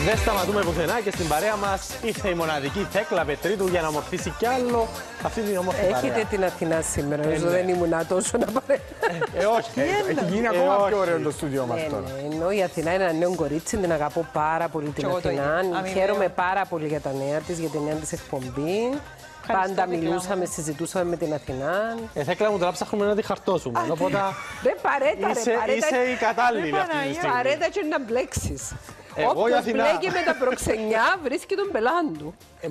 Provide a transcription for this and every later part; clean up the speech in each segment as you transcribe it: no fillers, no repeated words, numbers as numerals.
Δεν σταματούμε πουθενά και στην παρέα μας ήρθε η μοναδική Θέκλα Πετρίδου για να ομορφήσει κι άλλο αυτή την όμορφη παρέα. Έχετε την Αθηνά σήμερα, νομίζω δεν ήμουν τόσο να πάρε. Όχι, έχει γίνει ακόμα πιο ωραίο το στούντιο μας τώρα. Ενώ η Αθηνά είναι ένα νέο κορίτσι, την αγαπώ πάρα πολύ την Αθηνά. Χαίρομαι πάρα πολύ για τα νέα της, για την νέα της εκπομπή. Πάντα μιλούσαμε, συζητούσαμε με την Αθηνά. Θέκλα μου, τώρα ψάχνουμε να τη χαρτώσουμε. Οπότε είσαι η κατάλληλη αυτή τη στιγμή. Παρέτα και να μπλέξεις. Εγώ η Αθηνά. Μπλέκει με τα προξενιά, βρίσκει τον πελάντου.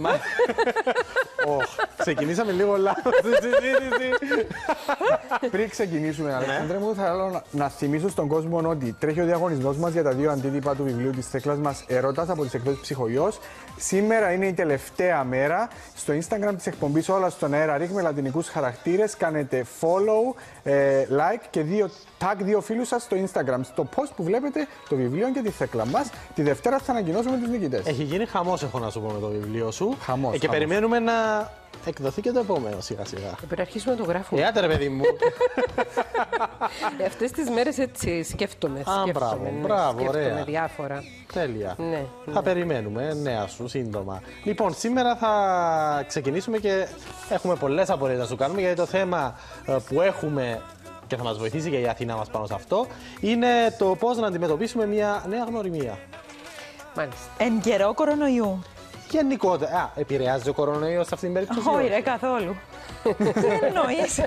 Ξεκινήσαμε λίγο λάθος τη συζήτηση. Πριν ξεκινήσουμε, Αλέξανδρε μου, θα ήθελα να θυμίσω στον κόσμο ότι τρέχει ο διαγωνισμός μας για τα 2 αντίτυπα του βιβλίου της Θέκλας μας «Ερώτας» από τις εκδόσεις Ψυχογιός. Σήμερα είναι η τελευταία μέρα. Στο Instagram της εκπομπής Όλα στον Αέρα ρίχνουμε λατινικούς χαρακτήρες. Κάνετε follow, like και tag 2 φίλους σας στο Instagram. Στο post που βλέπετε το βιβλίο και τη Θέκλα μας. Τη Δευτέρα θα ανακοινώσουμε τους νικητές. Έχει γίνει χαμός, έχω να σου πω, με το βιβλίο σου. Χαμός. Και περιμένουμε να εκδοθεί και το επόμενο σιγά σιγά. Πρέπει να αρχίσουμε να το γράφουμε. Άντε ρε παιδί μου. Αυτές τις μέρες έτσι σκέφτομαι. Μπράβο, ωραία. Διάφορα. Τέλεια. Ναι. Θα περιμένουμε νέα σου σύντομα. Λοιπόν, σήμερα θα ξεκινήσουμε και έχουμε πολλές απορίες να σου κάνουμε, γιατί το θέμα που έχουμε και θα μας βοηθήσει και η Αθηνά μας πάνω σε αυτό είναι το πώς να αντιμετωπίσουμε μια νέα γνωριμία. Μάλιστα. Εν καιρό κορονοϊού. Γενικότερα, επηρεάζει ο κορονοϊός σε αυτήν την περίπτωση? Όχι, ρε, καθόλου. Τι εννοείς?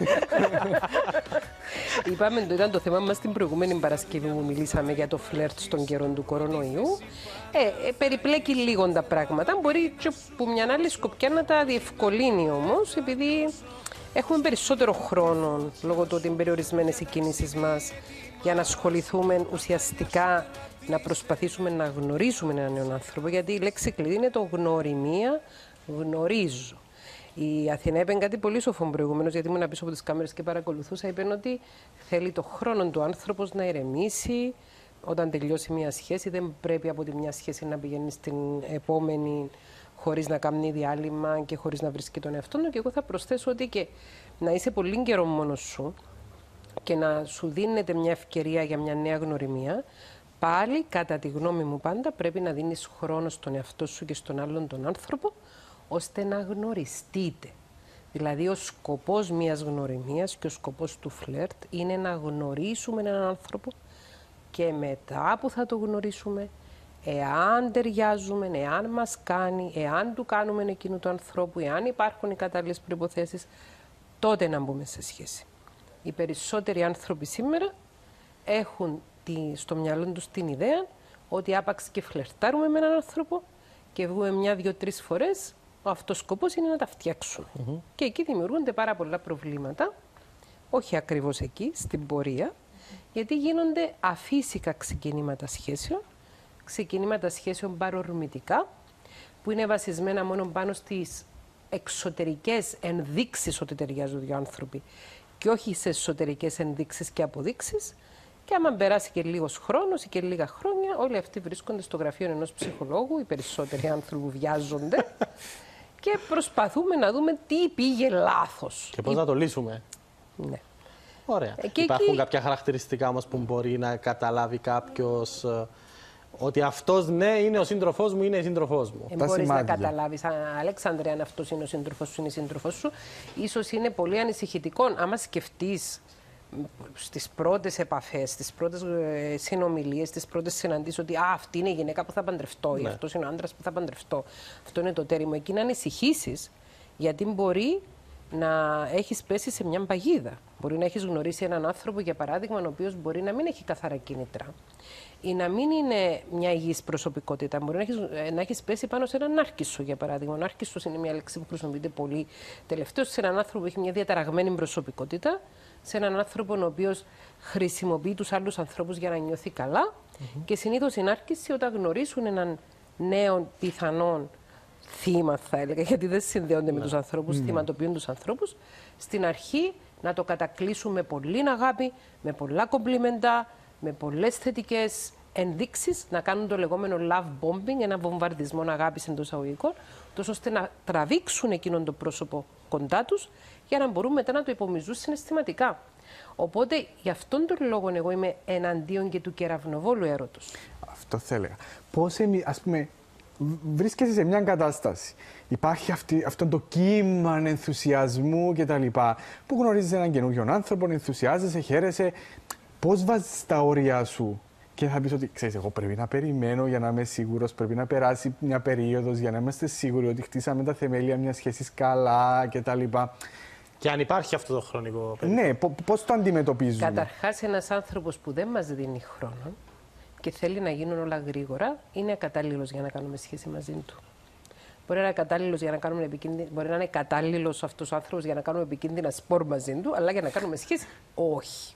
Είπαμε, ήταν το θέμα μας την προηγούμενη Παρασκευή που μιλήσαμε για το φλερτ στον καιρό του κορονοϊού. Περιπλέκει λίγο τα πράγματα. Μπορεί και από μια άλλη σκοπιά να τα διευκολύνει όμως, επειδή έχουμε περισσότερο χρόνο λόγω του ότι είναι περιορισμένες οι κινήσεις μας για να ασχοληθούμε ουσιαστικά, να προσπαθήσουμε να γνωρίσουμε έναν νέο άνθρωπο, γιατί η λέξη κλειδί είναι το γνωριμία, γνωρίζω. Η Αθηνά είπε κάτι πολύ σοφό προηγουμένως, γιατί ήμουν πίσω από τις κάμερες και παρακολουθούσα. Είπε ότι θέλει το χρόνο του άνθρωπος να ηρεμήσει όταν τελειώσει μια σχέση. Δεν πρέπει από τη μια σχέση να πηγαίνει στην επόμενη χωρίς να κάνει διάλειμμα και χωρίς να βρίσκει τον εαυτό του. Και εγώ θα προσθέσω ότι και να είσαι πολύ καιρό μόνος σου και να σου δίνεται μια ευκαιρία για μια νέα γνωριμία. Πάλι, κατά τη γνώμη μου πάντα, πρέπει να δίνεις χρόνο στον εαυτό σου και στον άλλον τον άνθρωπο, ώστε να γνωριστείτε. Δηλαδή, ο σκοπός μιας γνωριμίας και ο σκοπός του φλερτ είναι να γνωρίσουμε έναν άνθρωπο και μετά που θα το γνωρίσουμε, εάν ταιριάζουμε, εάν μας κάνει, εάν του κάνουμε εκείνου του ανθρώπου, εάν υπάρχουν οι κατάλληλες προϋποθέσεις, τότε να μπούμε σε σχέση. Οι περισσότεροι άνθρωποι σήμερα έχουν στο μυαλό τους την ιδέα ότι άπαξ και φλερτάρουμε με έναν άνθρωπο και βγούμε 1, 2, 3 φορές, ο αυτός σκοπός είναι να τα φτιάξουμε. Και εκεί δημιουργούνται πάρα πολλά προβλήματα, όχι ακριβώς εκεί, στην πορεία, γιατί γίνονται αφύσικα ξεκινήματα σχέσεων παρορμητικά, που είναι βασισμένα μόνο πάνω στις εξωτερικές ενδείξεις ότι ταιριάζουν δύο άνθρωποι και όχι σε εσωτερικές ενδείξεις και αποδείξεις. Και άμα περάσει και λίγος χρόνος ή και λίγα χρόνια, όλοι αυτοί βρίσκονται στο γραφείο ενός ψυχολόγου, οι περισσότεροι άνθρωποι που βιάζονται και προσπαθούμε να δούμε τι πήγε λάθος. Και πώς να το λύσουμε. Ναι. Ωραία. Υπάρχουν κάποια χαρακτηριστικά όμως που μπορεί να καταλάβει κάποιος ότι αυτός, ναι, είναι ο σύντροφός μου, είναι η σύντροφός μου. Μπορείς να καταλάβεις, Αλέξανδρε, αν αυτός είναι ο σύντροφός σου, είναι η σύντροφός σου. Ίσως είναι πολύ ανησυχητικό, άμα σκεφτείς στις πρώτες επαφές, στις πρώτες συνομιλίες, στις πρώτες συναντήσεις, ότι αυτή είναι η γυναίκα που θα παντρευτώ ή αυτός είναι ο άντρας που θα παντρευτώ. Αυτό είναι το τέριμο. Εκεί να ανησυχήσεις, γιατί μπορεί να έχεις πέσει σε μια παγίδα. Μπορεί να έχεις γνωρίσει έναν άνθρωπο, για παράδειγμα, ο οποίος μπορεί να μην έχει καθαρά κίνητρα ή να μην είναι μια υγιής προσωπικότητα. Μπορεί να έχεις πέσει πάνω σε έναν άρκισσο, για παράδειγμα. Ο άρκισσος είναι μια λέξη που χρησιμοποιείται πολύ τελευταίως σε έναν άνθρωπο που έχει μια διαταραγμένη προσωπικότητα, σε έναν άνθρωπο ο οποίος χρησιμοποιεί τους άλλους ανθρώπους για να νιώθει καλά. Και συνήθως οι άρκισσοι, όταν γνωρίσουν έναν νέο πιθανόν θύμα, θα έλεγα, γιατί δεν συνδέονται με τους ανθρώπους, θυματοποιούν τους ανθρώπους, στην αρχή να το κατακλείσουν με πολλή αγάπη, με πολλά κομπλιμεντά, με πολλές θετικές ενδείξεις, να κάνουν το λεγόμενο love bombing, ένα βομβαρδισμό αγάπης εντός εισαγωγικών, τόσο ώστε να τραβήξουν εκείνον το πρόσωπο κοντά τους, για να μπορούν μετά να το υπομοιζούν συναισθηματικά. Οπότε, γι' αυτόν τον λόγο, εγώ είμαι εναντίον και του κεραυνοβόλου έρωτος. Αυτό θα έλεγα. Πώς εμείς, ας πούμε, βρίσκεσαι σε μια κατάσταση. Υπάρχει αυτό το κύμα ενθουσιασμού κτλ. Που γνωρίζεις έναν καινούριο άνθρωπο, ενθουσιάζεσαι, χαίρεσαι. Πώς βάζεις τα όρια σου και θα πεις ότι ξέρεις, εγώ πρέπει να περιμένω για να είμαι σίγουρος, πρέπει να περάσει μια περίοδος για να είμαστε σίγουροι ότι χτίσαμε τα θεμέλια μιας σχέσης καλά κτλ. Και αν υπάρχει αυτό το χρονικό περίοδο. Ναι, πώς το αντιμετωπίζουμε. Καταρχάς, ένας άνθρωπος που δεν μας δίνει χρόνο και θέλει να γίνουν όλα γρήγορα, είναι ακατάλληλος για να κάνουμε σχέση μαζί του. Μπορεί να είναι κατάλληλος για να κάνουμε μπορεί να είναι κατάλληλος αυτός ο άνθρωπος για να κάνουμε επικίνδυνα σπορ μαζί του, αλλά για να κάνουμε σχέση, όχι.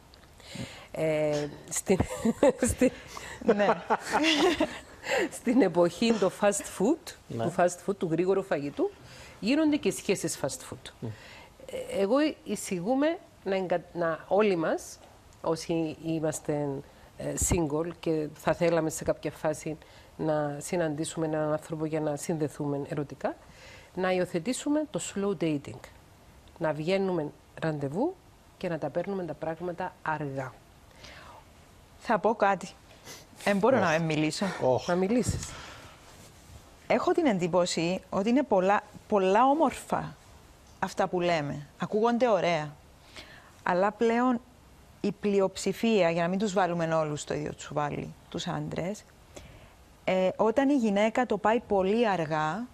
Ναι. Στην εποχή του fast food, του γρήγορου φαγητού, γίνονται και σχέσεις fast food. Εγώ εισηγούμε όλοι μας, όσοι είμαστε single και θα θέλαμε σε κάποια φάση να συναντήσουμε έναν άνθρωπο για να συνδεθούμε ερωτικά, να υιοθετήσουμε το slow dating. Να βγαίνουμε ραντεβού και να τα παίρνουμε τα πράγματα αργά. Θα πω κάτι. Δεν μπορώ να μιλήσω. Να μιλήσεις. Έχω την εντύπωση ότι είναι πολλά όμορφα αυτά που λέμε. Ακούγονται ωραία. Αλλά πλέον η πλειοψηφία, για να μην τους βάλουμε όλους στο ίδιο τσουβάλι, τους άντρες, όταν η γυναίκα το πάει πολύ αργά,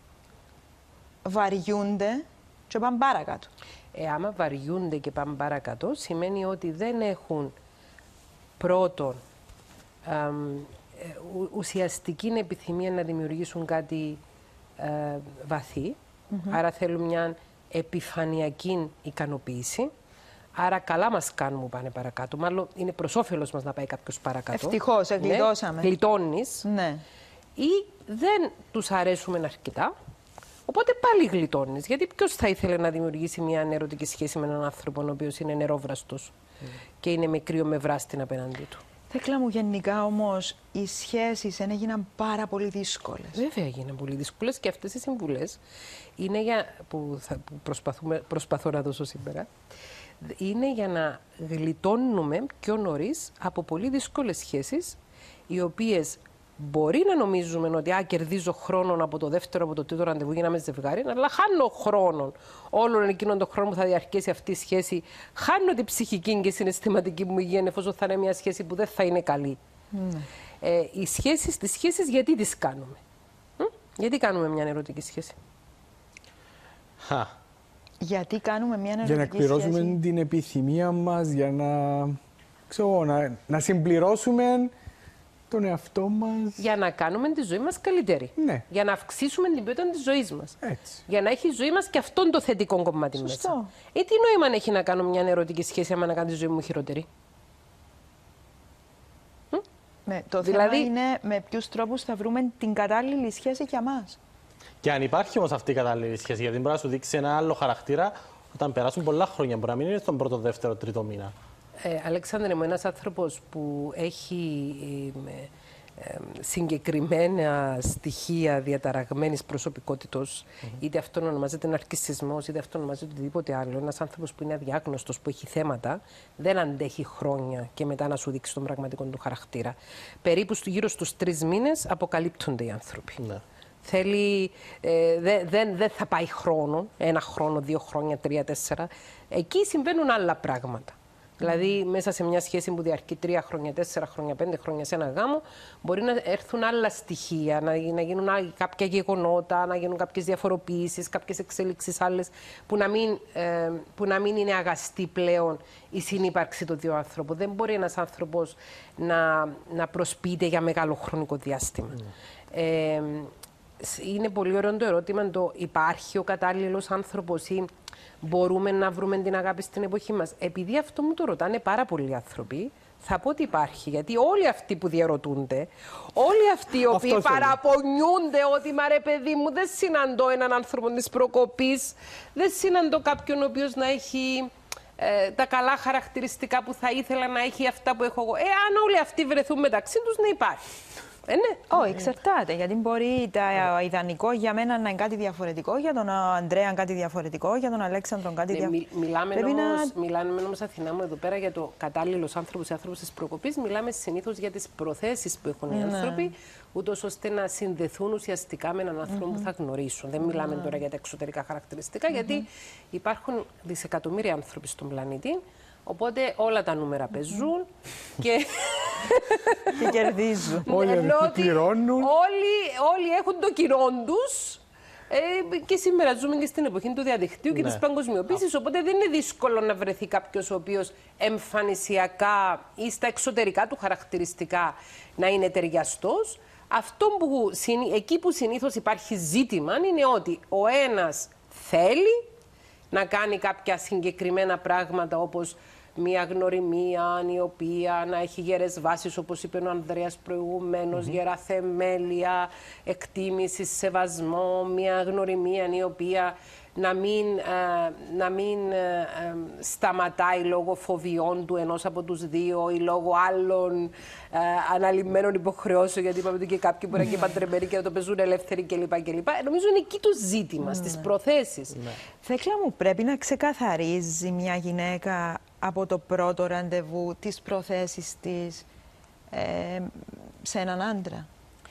βαριούνται και πάνε παρακάτω. Άμα βαριούνται και πάνε παρακάτω, σημαίνει ότι δεν έχουν πρώτον ουσιαστική επιθυμία να δημιουργήσουν κάτι βαθύ. Άρα θέλουν μια επιφανειακή ικανοποίηση. Άρα καλά μας κάνουν που πάνε παρακάτω. Μάλλον είναι προς όφελος μας να πάει κάποιος παρακάτω. Ευτυχώς, γλιτώσαμε. Ναι, γλιτώνεις. Ναι. Ή δεν τους αρέσουμε αρκετά. Οπότε πάλι γλιτώνεις. Γιατί ποιος θα ήθελε να δημιουργήσει μια ερωτική σχέση με έναν άνθρωπο ο οποίος είναι νερόβραστος και είναι με κρύο με βράστην απέναντί του. Θέκλα μου, γενικά όμως οι σχέσεις έγιναν πάρα πολύ δύσκολες. Βέβαια έγιναν πολύ δύσκολες και αυτές οι συμβουλές είναι που προσπαθώ να δώσω σήμερα. Είναι για να γλιτώνουμε πιο νωρίς από πολύ δύσκολες σχέσεις, οι οποίες μπορεί να νομίζουμε ότι κερδίζω χρόνο από το δεύτερο, από το τρίτο ραντεβού για να είμαι ζευγάρι, αλλά χάνω χρόνο. Όλον εκείνον τον χρόνο που θα διαρκέσει αυτή η σχέση, χάνω την ψυχική και συναισθηματική μου υγεία, εφόσον θα είναι μια σχέση που δεν θα είναι καλή. Τις σχέσεις γιατί τις κάνουμε? Γιατί κάνουμε μια ερωτική σχέση? Γιατί κάνουμε μια ερωτική σχέση? Για να εκπληρώσουμε σχέση. την επιθυμία μας, για να συμπληρώσουμε τον εαυτό μας. Για να κάνουμε τη ζωή μας καλύτερη. Ναι. Για να αυξήσουμε την ποιότητα της ζωής μας. Έτσι. Για να έχει η ζωή μας και αυτόν το θετικό κομμάτι Σωστό. μέσα. Τι νόημα έχει να κάνω μια ερωτική σχέση άμα να κάνω τη ζωή μου χειρότερη? Το Δηλαδή... θέμα είναι με ποιους τρόπους θα βρούμε την κατάλληλη σχέση για μας. Και αν υπάρχει όμως αυτή η κατάλληλη σχέση, γιατί μπορεί να σου δείξει ένα άλλο χαρακτήρα όταν περάσουν πολλά χρόνια, μπορεί να μην είναι στον πρώτο, δεύτερο, τρίτο μήνα. Αλέξανδρε μου, ένας άνθρωπος που έχει συγκεκριμένα στοιχεία διαταραγμένης προσωπικότητος, είτε αυτό ονομάζεται ναρκισσισμός, είτε αυτό ονομάζεται οτιδήποτε άλλο, ένας άνθρωπος που είναι αδιάγνωστος, που έχει θέματα, δεν αντέχει χρόνια και μετά να σου δείξει τον πραγματικό του χαρακτήρα. Περίπου γύρω στους 3 μήνες αποκαλύπτονται οι άνθρωποι. Ναι. Δεν θα πάει χρόνο, 1 χρόνο, 2 χρόνια, 3, 4. Εκεί συμβαίνουν άλλα πράγματα. Δηλαδή, μέσα σε μια σχέση που διαρκεί 3 χρόνια, 4 χρόνια, 5 χρόνια σε ένα γάμο, μπορεί να έρθουν άλλα στοιχεία, να γίνουν κάποια γεγονότα, να γίνουν κάποιες διαφοροποιήσεις, κάποιες εξέλιξεις άλλες, που να μην είναι αγαστή πλέον η συνύπαρξη των δύο άνθρωπων. Δεν μπορεί ένας άνθρωπος να προσποιείται για μεγάλο χρονικό διάστημα. Είναι πολύ ωραίο το ερώτημα το υπάρχει ο κατάλληλος άνθρωπος ή μπορούμε να βρούμε την αγάπη στην εποχή μας. Επειδή αυτό μου το ρωτάνε πάρα πολλοί άνθρωποι, θα πω ότι υπάρχει. Γιατί όλοι αυτοί που διαρωτούνται, όλοι αυτοί οι οποίοι παραπονιούνται ότι μα ρε παιδί μου δεν συναντώ έναν άνθρωπο της προκοπής, δεν συναντώ κάποιον ο οποίος να έχει τα καλά χαρακτηριστικά που θα ήθελα να έχει αυτά που έχω εγώ. Αν όλοι αυτοί βρεθούν μεταξύ τους, να υπάρχει. Ναι. Όχι, εξαρτάται. Γιατί μπορεί το ιδανικό για μένα να είναι κάτι διαφορετικό, για τον Ανδρέα κάτι διαφορετικό, για τον Αλέξανδρο κάτι διαφορετικό. Μιλάμε όμως, Αθηνά μου, εδώ πέρα για το κατάλληλος άνθρωπος ή άνθρωπος της προκοπής. Μιλάμε συνήθως για τις προθέσεις που έχουν οι άνθρωποι, ούτως ώστε να συνδεθούν ουσιαστικά με έναν άνθρωπο που θα γνωρίσουν. Δεν μιλάμε τώρα για τα εξωτερικά χαρακτηριστικά, γιατί υπάρχουν δισεκατομμύρια άνθρωποι στον πλανήτη. Οπότε όλα τα νούμερα παίζουν και κερδίζουν. Όλοι πληρώνουν. Όλοι έχουν το κυρόν τους. Και σήμερα ζούμε και στην εποχή του διαδικτύου και της παγκοσμιοποίησης, οπότε δεν είναι δύσκολο να βρεθεί κάποιος ο οποίος εμφανισιακά ή στα εξωτερικά του χαρακτηριστικά να είναι ταιριαστός. Εκεί που συνήθως υπάρχει ζήτημα είναι ότι ο ένας θέλει να κάνει κάποια συγκεκριμένα πράγματα, όπως μια γνωριμία η οποία να έχει γερές βάσεις, όπως είπε ο Ανδρέας προηγουμένως, γερά θεμέλια, εκτίμηση, σεβασμό, μια γνωριμία η οποία να μην σταματάει λόγω φοβιών του ενός από τους δύο ή λόγω άλλων αναλυμμένων υποχρεώσεων, γιατί είπαμε ότι και κάποιοι μπορεί να είναι παντρεμένοι και να το παίζουν ελεύθεροι κλπ. Νομίζω είναι εκεί το ζήτημα, στις προθέσεις. Θέκλα μου, πρέπει να ξεκαθαρίζει μια γυναίκα από το πρώτο ραντεβού τις προθέσεις της σε έναν άντρα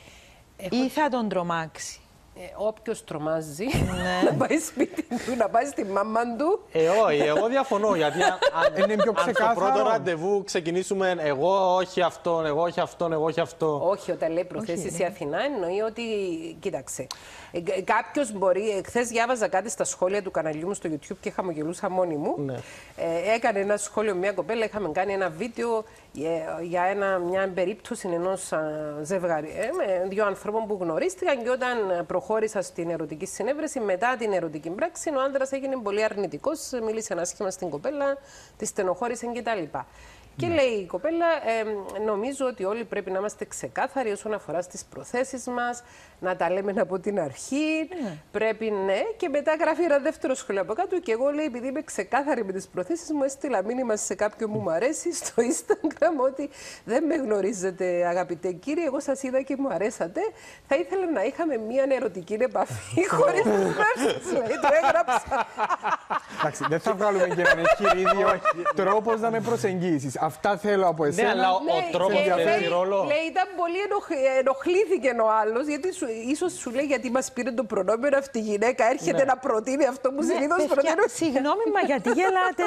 ή θα τον τρομάξει? Όποιος τρομάζει να πάει σπίτι του, να πάει στη μάμα του. Όχι, εγώ διαφωνώ. Γιατί αν στο πρώτο ραντεβού ξεκινήσουμε εγώ όχι αυτόν, εγώ όχι αυτόν, εγώ όχι αυτό. Όχι, όταν λέει προθέσεις η Αθηνά εννοεί ότι, κοίταξε, κάποιος μπορεί, χθες διάβαζα κάτι στα σχόλια του καναλιού μου στο YouTube και χαμογελούσα μόνη μου. Ναι. Έκανε ένα σχόλιο μια κοπέλα, είχαμε κάνει ένα βίντεο για μια περίπτωση ενός ζευγαρί, με δύο ανθρώπων που γνωρίστηκαν και όταν προχώρησα στην ερωτική συνέβρεση, μετά την ερωτική πράξη, ο άντρας έγινε πολύ αρνητικός, μίλησε άσχημα στην κοπέλα, τη στενοχώρησε κτλ. Και λέει η κοπέλα, νομίζω ότι όλοι πρέπει να είμαστε ξεκάθαροι όσον αφορά στις προθέσεις μας, να τα λέμε από την αρχή, πρέπει και μετά γράφει ένα δεύτερο σχόλιο από κάτω και εγώ λέει, επειδή είμαι ξεκάθαρη με τις προθέσεις μου, έστειλα μήνυμα σε κάποιον που μου αρέσει στο Instagram ότι δεν με γνωρίζετε αγαπητέ κύριε, εγώ σας είδα και μου αρέσατε, θα ήθελα να είχαμε μία ερωτική επαφή χωρίς δεσμεύσεις, λέει, το έγραψα. Εντάξει, δεν θα βγάλουμε και έναν εγχειρίδιο τρόπος να με προσεγγίσεις. Αυτά θέλω από εσένα. Ναι, αλλά ο τρόπος διαφέρει ρόλο. Λέει, ήταν πολύ ενοχλήθηκε ο άλλος, γιατί ίσως σου λέει γιατί μας πήρε το προνόμιο αυτή η γυναίκα, έρχεται να προτείνει αυτό που συνήθως προτείνω. Συγγνώμη, μα γιατί γελάτε?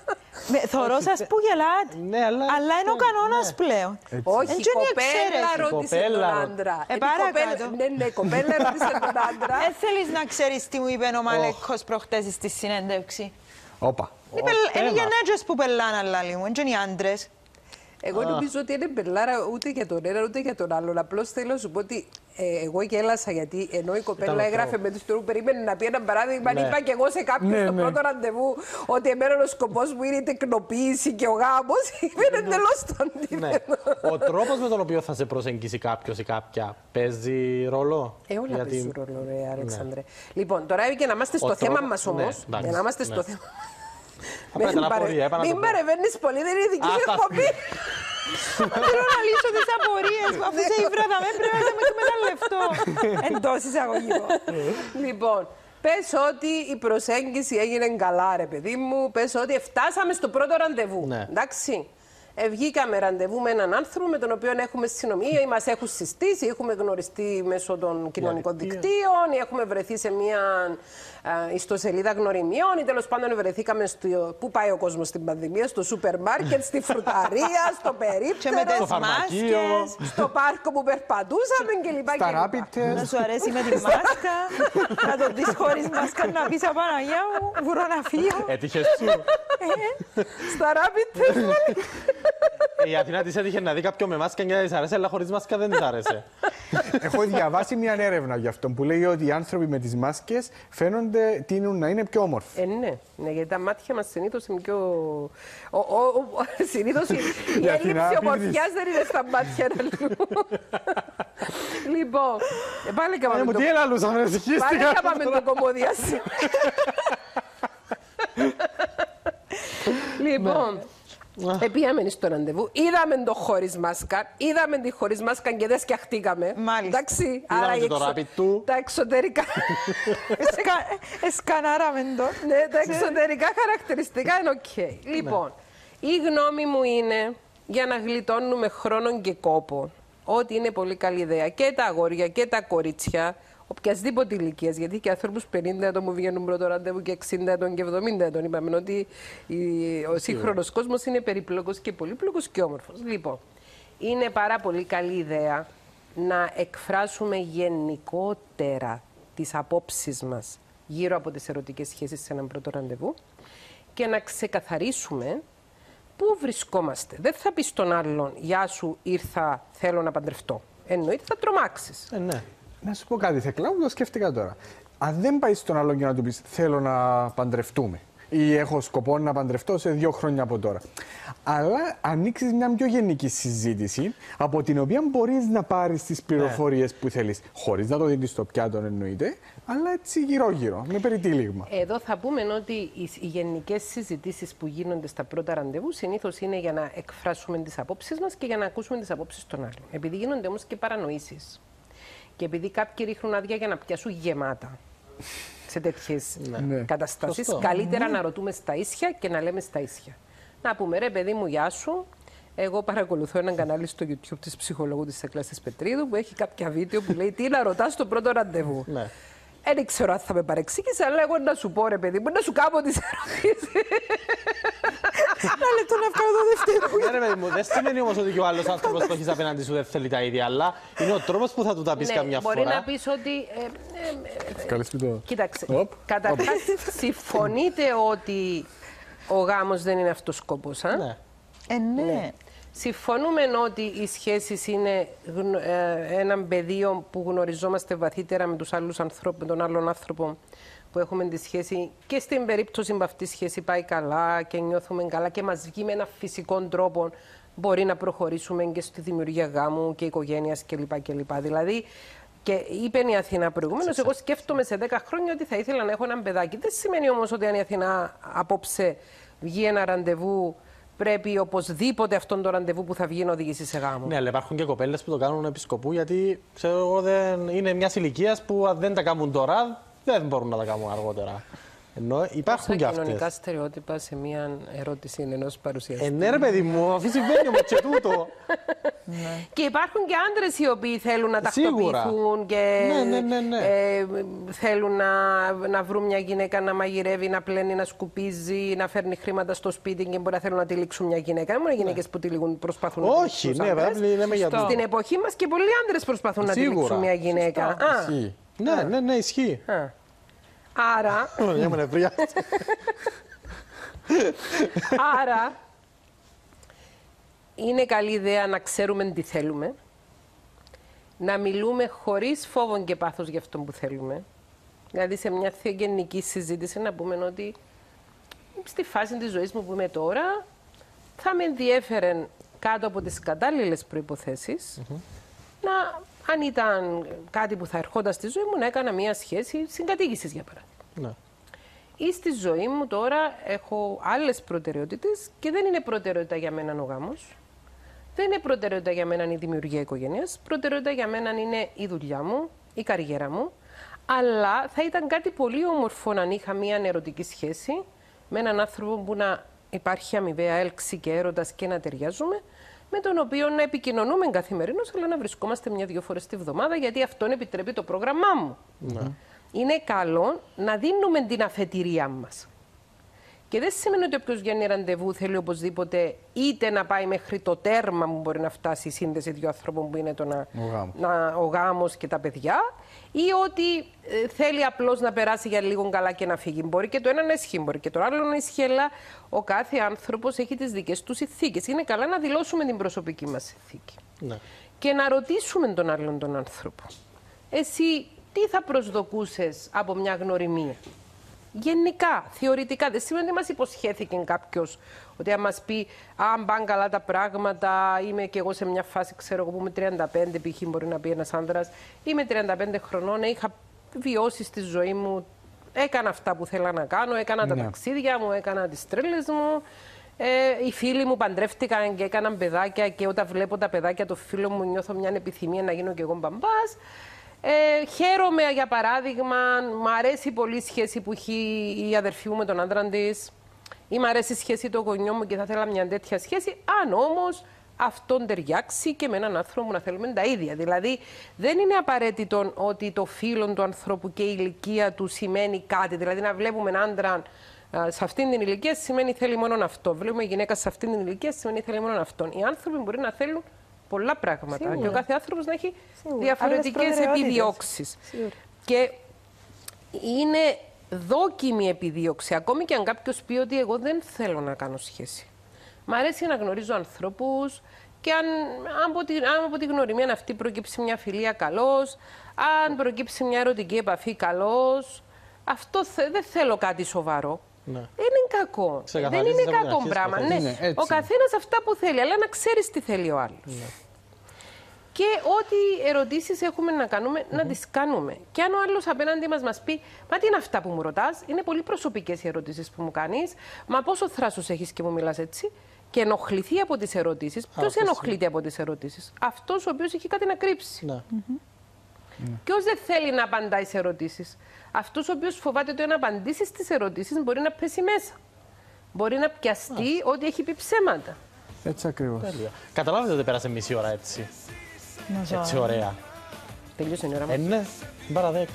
Θωρώ σας που γελάτε, αλλά είναι ο κανόνας πλέον. Όχι, η κοπέλα ρώτησε τον άντρα. Ναι, κοπέλα ρώτησε τον άντρα. Δεν θέλεις να ξέρεις τι μου είπε ο Μαλέκος προχτές στη συνέντευξη? Όπα. Είναι γενέτζες που πελάνε αλλά λίγο, είναι οι άντρες. Εγώ νομίζω ότι είναι μπελάρα ούτε για τον ένα ούτε για τον άλλον. Απλώς θέλω να σου πω ότι εγώ γέλασα γιατί ενώ η κοπέλα έγραφε με τους τρόπους που περίμενε να πει ένα παράδειγμα, είπα και εγώ σε κάποιον στο πρώτο ραντεβού ότι εμένα ο σκοπός μου είναι η τεκνοποίηση και ο γάμος. Είναι εντελώς το αντίθετο. Ο τρόπος με τον οποίο θα σε προσεγγίσει κάποιος ή κάποια παίζει ρόλο? Όλα παίζουν ρόλο, ρε Αλέξανδρε. Λοιπόν, τώρα για να είμαστε στο θέμα μας όμως. Για να είμαστε στο θέμα. Μην παρεμβαίνεις πολύ, δεν είναι δική σου εκπομπή. Θέλω να λύσω τις απορίες μου, αφού σε ήβρα με πρέπει να με ένα λεπτό. Εντός εισαγωγικών. Λοιπόν, πες ότι η προσέγγιση έγινε καλά, ρε παιδί μου. Πες ότι φτάσαμε στο πρώτο ραντεβού. Εντάξει. Βγήκαμε ραντεβού με έναν άνθρωπο με τον οποίο έχουμε συνομιλία ή μας έχουν συστήσει, έχουμε γνωριστεί μέσω των κοινωνικών δικτύων ή έχουμε βρεθεί σε μια ιστοσελίδα γνωριμιών ή τέλος πάντων βρεθήκαμε στο. Πού πάει ο κόσμος στην πανδημία? Στο σούπερ μάρκετ, στη φρουταρία, στο περίπτερο, στο φαρμακείο, στο πάρκο που περπατούσαμε κλπ. Στα ράπιτε. Να σου αρέσει με τη μάσκα, να το δεις χωρίς μάσκα, να πεις Απαναγιά μου, μπορώ να φύγω. Έτυχες σου? Στα ράπιτε. Η Αθηνά της έτυχε να δει κάποιον με μάσκα και να της αρέσει, αλλά χωρίς μάσκα δεν της άρεσε. Έχω διαβάσει μια έρευνα γι' αυτό που λέει ότι οι άνθρωποι με τις μάσκες φαίνονται, τείνουν να είναι πιο όμορφοι. Ναι, γιατί τα μάτια μας συνήθως είναι πιο. Συνήθως η έλλειψη ομορφιάς δεν είναι στα μάτια αλλού. Λοιπόν, πάλι και πάμε. Τι έλαλουσαμε, ησυχίστηκα. Πάλι και πάμε το κομμωδία σήμερα. Λοιπόν. Πήγαμε στο ραντεβού, είδαμε το χωρίς μάσκα, είδαμε τη χωρίς μάσκα και δεν σκιαχτήκαμε. Μάλιστα. Εντάξει, Είδαμε και το rapid του. τα εξωτερικά. Εσκανάραμε το. Ναι, τα εξωτερικά χαρακτηριστικά είναι οκ. Λοιπόν, η γνώμη μου είναι για να γλιτώνουμε χρόνο και κόπο ότι είναι πολύ καλή ιδέα και τα αγόρια και τα κορίτσια οποιασδήποτε ηλικία, γιατί και ανθρώπου 50 ετών που βγαίνουν πρώτο ραντεβού και 60 ετών και 70 ετών. Είπαμε ότι ο σύγχρονο κόσμο είναι περιπλοκό και πολύπλοκο και όμορφο. Λοιπόν, είναι πάρα πολύ καλή ιδέα να εκφράσουμε γενικότερα τις απόψεις μας γύρω από τις ερωτικές σχέσεις σε έναν πρώτο ραντεβού και να ξεκαθαρίσουμε πού βρισκόμαστε. Δεν θα πει στον άλλον «Γεια σου, ήρθα, θέλω να παντρευτώ». Εννοείται θα τρομάξεις. Ναι. Να σου πω κάτι, Θεκλά, που το σκέφτηκα τώρα. Αν δεν πάει στον άλλον για να του πει θέλω να παντρευτούμε ή έχω σκοπό να παντρευτώ σε 2 χρόνια από τώρα. Αλλά ανοίξει μια πιο γενική συζήτηση από την οποία μπορεί να πάρει τι πληροφορίες που θέλει. Χωρί να το δίνει στο πιάτο, εννοείται, αλλά έτσι γύρω-γύρω, με περιτύλιγμα. Εδώ θα πούμε ότι οι γενικές συζητήσεις που γίνονται στα πρώτα ραντεβού συνήθως είναι για να εκφράσουμε τις απόψεις μας και για να ακούσουμε τις απόψεις των άλλων. Επειδή γίνονται όμως και παρανοήσεις. Και επειδή κάποιοι ρίχνουν άδεια για να πιάσουν γεμάτα σε τέτοιες καταστάσεις, καλύτερα να ρωτούμε στα ίσια και να λέμε στα ίσια. Να πούμε ρε παιδί μου, γεια σου. Εγώ παρακολουθώ ένα κανάλι στο YouTube της ψυχολόγου της Θεκλάς της Πετρίδου που έχει κάποια βίντεο που λέει τι να ρωτάς στο πρώτο ραντεβού. Δεν ξέρω αν θα με παρεξήγησε, αλλά εγώ να σου πω ρε παιδί μου, να σου κάνω τις ερωτήσεις. Ένα λεπτό να βγάλω το δεύτερο. Ναι, ρε παιδί μου, δεν σημαίνει όμως ότι και ο άλλος άνθρωπος που έχεις απέναντι σου δεν θέλει τα ίδια, αλλά είναι ο τρόπος που θα του τα πεις καμιά φορά. Μπορεί να πεις ότι. Κοίταξε. Καταρχάς, συμφωνείτε ότι ο γάμος δεν είναι αυτός ο σκοπός. Ναι. Συμφωνούμε ότι οι σχέσεις είναι ένα πεδίο που γνωριζόμαστε βαθύτερα με τους άλλους ανθρώπους, με τον άλλον άνθρωπο που έχουμε τη σχέση και στην περίπτωση που αυτή η σχέση πάει καλά και νιώθουμε καλά και μας βγει με ένα φυσικό τρόπο μπορεί να προχωρήσουμε και στη δημιουργία γάμου και οικογένειας κλπ. Δηλαδή, και είπε η Αθηνά προηγουμένως, εγώ σκέφτομαι σε 10 χρόνια ότι θα ήθελα να έχω ένα παιδάκι. Δεν σημαίνει όμως ότι αν η Αθηνά απόψε βγει ένα ραντεβού, πρέπει οπωσδήποτε αυτόν το ραντεβού που θα βγει να οδηγήσει σε γάμο. Ναι, αλλά υπάρχουν και κοπέλες που το κάνουν επί σκοπού, γιατί ξέρω εγώ, είναι μια ηλικία που αν δεν τα κάνουν τώρα, δεν μπορούν να τα κάνουν αργότερα. Ενώ υπάρχουν και αυτές. Κοινωνικά στερεότυπα σε μια ερώτηση ενός παρουσιαστή. Ναι, ρε παιδί μου, αφού συμβαίνει όμως και τούτο. Και υπάρχουν και άντρες οι οποίοι θέλουν να τακτοποιηθούν και θέλουν να βρουν μια γυναίκα να μαγειρεύει, να πλένει, να σκουπίζει, να φέρνει χρήματα στο σπίτι και μπορεί να θέλουν να τυλίξουν μια γυναίκα. Δεν μόνο οι γυναίκες που τυλίγουν προσπαθούν να τυλίξουν. Όχι, ναι, βέβαια, λέμε για το. Στην εποχή μας και πολλοί άντρες προσπαθούν να τυλίξουν μια γυναίκα. Ναι, ισχύει. Άρα. Άρα. Είναι καλή ιδέα να ξέρουμε τι θέλουμε, να μιλούμε χωρίς φόβο και πάθος για αυτό που θέλουμε. Δηλαδή σε μια γενική συζήτηση να πούμε ότι στη φάση της ζωής μου που είμαι τώρα θα με ενδιέφερε κάτω από τις κατάλληλες προϋποθέσεις να, αν ήταν κάτι που θα ερχόταν στη ζωή μου, να έκανα μια σχέση συγκατοίκησης για παράδειγμα. Ναι. Ή στη ζωή μου τώρα έχω άλλες προτεραιότητες και δεν είναι προτεραιότητα για μένα ο γάμος. Δεν είναι προτεραιότητα για μένα η δημιουργία οικογένειας. Προτεραιότητα για μένα είναι η δουλειά μου, η καριέρα μου. Αλλά θα ήταν κάτι πολύ όμορφο να είχα μια ερωτική σχέση με έναν άνθρωπο που να υπάρχει αμοιβαία έλξη και έρωτας και να ταιριάζουμε, με τον οποίο να επικοινωνούμε καθημερινώς, αλλά να βρισκόμαστε 1-2 φορές τη βδομάδα, γιατί αυτόν επιτρέπει το πρόγραμμά μου. Είναι καλό να δίνουμε την αφετηρία μας. Και δεν σημαίνει ότι όποιος βγαίνει ραντεβού θέλει οπωσδήποτε είτε να πάει μέχρι το τέρμα που μπορεί να φτάσει η σύνδεση 2 ανθρώπων που είναι ο γάμος και τα παιδιά, ή ότι θέλει απλώς να περάσει για λίγο καλά και να φύγει. Μπορεί και το ένα να ισχύει, μπορεί και το άλλο να ισχύει, αλλά ο κάθε άνθρωπος έχει τις δικές του συνθήκες. Είναι καλά να δηλώσουμε την προσωπική μας συνθήκη. Ναι. Και να ρωτήσουμε τον άλλον τον άνθρωπο. Εσύ τι θα προσδοκούσες από μια γνωριμία? Γενικά, θεωρητικά, δεν σημαίνει ότι μας υποσχέθηκε κάποιος ότι αν μας πει αν πάνε καλά τα πράγματα, είμαι και εγώ σε μια φάση, ξέρω εγώ, που είμαι 35, π.χ. μπορεί να πει ένας άντρας, είμαι 35 χρονών, είχα βιώσει στη ζωή μου, έκανα αυτά που θέλω να κάνω, έκανα τα ταξίδια μου, έκανα τις τρέλες μου, Οι φίλοι μου παντρεύτηκαν και έκαναν παιδάκια και όταν βλέπω τα παιδάκια των φίλων μου νιώθω μια επιθυμία να γίνω κι εγώ μπαμπάς. Χαίρομαι, για παράδειγμα, μου αρέσει πολύ η σχέση που έχει η αδερφή μου με τον άντρα της ή μου αρέσει η σχέση του γονιού μου και θα ήθελα μια τέτοια σχέση, αν όμως αυτόν ταιριάξει και με έναν άνθρωπο να θέλουμε τα ίδια. Δηλαδή, δεν είναι απαραίτητο ότι το φύλο του ανθρώπου και η ηλικία του σημαίνει κάτι. Δηλαδή, να βλέπουμε έναν άντρα σε αυτήν την ηλικία σημαίνει θέλει μόνο αυτό. Βλέπουμε γυναίκα σε αυτήν την ηλικία σημαίνει θέλει μόνο αυτόν. Οι άνθρωποι μπορεί να θέλουν πολλά πράγματα. Σίγουρα. Και ο κάθε άνθρωπος να έχει Σίγουρα. διαφορετικές επιδιώξεις. Και είναι δόκιμη επιδίωξη. Ακόμη και αν κάποιος πει ότι εγώ δεν θέλω να κάνω σχέση. Μ' αρέσει να γνωρίζω ανθρώπους και αν από τη γνωριμία αυτή προκύψει μια φιλία, καλώς. Αν προκύψει μια ερωτική επαφή, καλώς. Αυτό δεν θέλω κάτι σοβαρό. Ναι. Δεν είναι κακό. Δεν είναι κακό πράγμα. Ναι. Ο καθένας αυτά που θέλει, αλλά να ξέρεις τι θέλει ο άλλος. Ναι. Και ό,τι ερωτήσεις έχουμε να κάνουμε, να τις κάνουμε. Και αν ο άλλος απέναντι μας πει, μα τι είναι αυτά που μου ρωτάς, είναι πολύ προσωπικές οι ερωτήσεις που μου κάνεις, μα πόσο θράσος έχεις και μου μιλάς έτσι, και ενοχληθεί από τις ερωτήσεις. Ποιος ενοχλείται από τις ερωτήσεις? Αυτός ο οποίος έχει κάτι να κρύψει. Ναι. Ποιος δεν θέλει να απαντάει σε ερωτήσεις? Αυτός ο οποίος φοβάται ότι αν απαντήσει στις ερωτήσεις μπορεί να πέσει μέσα. Μπορεί να πιαστεί ότι έχει πει ψέματα. Έτσι ακριβώς. Καταλάβετε ότι πέρασε μισή ώρα έτσι. Έτσι ωραία. Τελείωσε η ώρα μας. Ναι, παρά 10.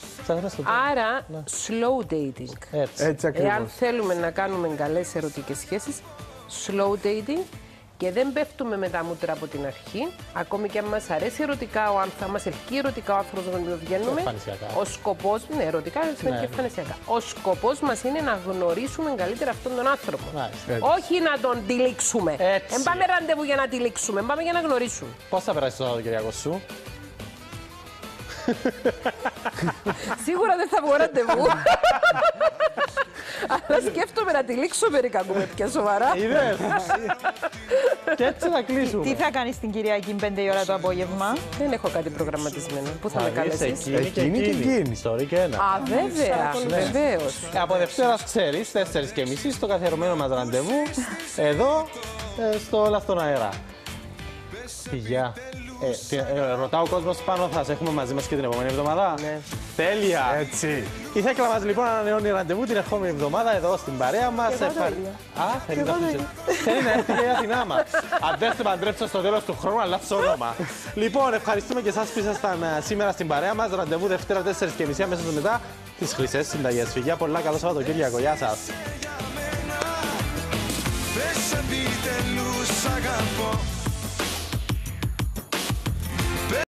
Άρα, slow dating. Έτσι ακριβώς. Εάν θέλουμε να κάνουμε καλές ερωτικές σχέσεις, slow dating, και δεν πέφτουμε με τα μούτρα από την αρχή, ακόμη και αν μας αρέσει ερωτικά, αν μας ελκύει ερωτικά ο άνθρωπος να το βγαίνουμε. Ο σκοπός, ναι, ερωτικά και εμφανισιακά. Ο σκοπός μας είναι να γνωρίσουμε καλύτερα αυτόν τον άνθρωπο. Όχι να τον τυλίξουμε. Δεν πάμε ραντεβού για να τυλίξουμε, πάμε για να γνωρίσουμε. Πώς θα περάσει το Σαββατοκύριακο σου? Σίγουρα δεν θα βγω ραντεβού. Αλλά σκέφτομαι να τυλίξω μερικά κουβέντια σοβαρά. Είδες. Και έτσι να κλείσουμε. Τι θα κάνεις την Κυριακή 5 η ώρα το απόγευμα? Δεν έχω κάτι προγραμματισμένο. Πού θα με καλέσεις? Εκείνη και εκείνη. Ιστορή και ένα. Α, βέβαια. Βεβαίως. Από Δευτέρα ξέρεις, 4:30 στο καθιερωμένο μας ραντεβού, εδώ στο Όλα στον Αέρα. Γεια. Ρωτάω ο κόσμος πάνω, θα σε έχουμε μαζί μας και την επόμενη εβδομάδα. Ναι. Τέλεια! Έτσι. Η Θέκλα μας λοιπόν ανανεώνει ραντεβού την ερχόμενη εβδομάδα εδώ στην παρέα μας. Θέλει να έρθει και η Αθηνά μας. Αν δεν σε παντρέψω στο τέλος του χρόνου, αλλάξω όνομα. Λοιπόν, ευχαριστούμε και εσάς που ήσασταν σήμερα στην παρέα μας. Ραντεβού Δευτέρα 4:30 αμέσως μετά τις χρυσές συνταγές. Φιλιά, πολλά καλό Σαββατοκύριακο. Γεια σας.